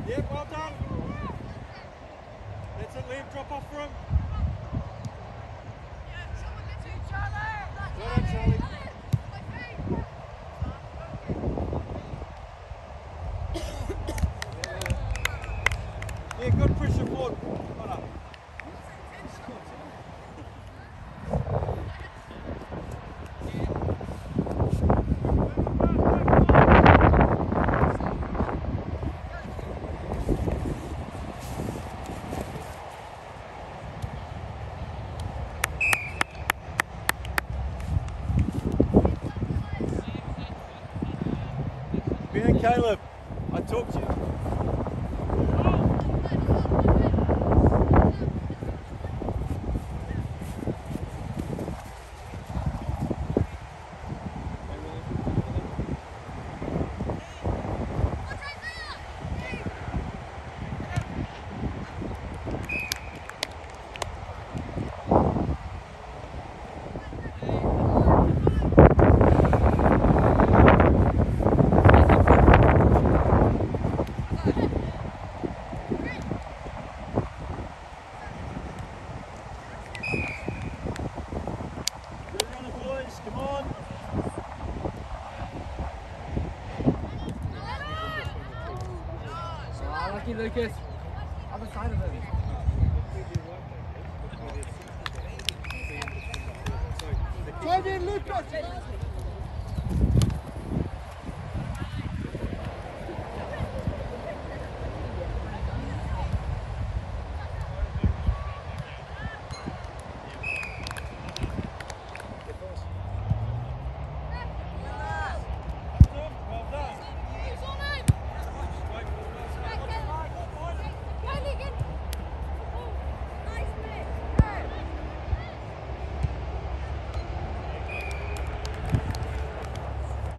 Yep, well done. Let's it, Liam, drop off for him. Well done, Charlie. Yeah, good pressure forward. Well done. Ben, Caleb, I talked to you. Come on. Oh, lucky Lucas. Other side of him. Come in, Lucas.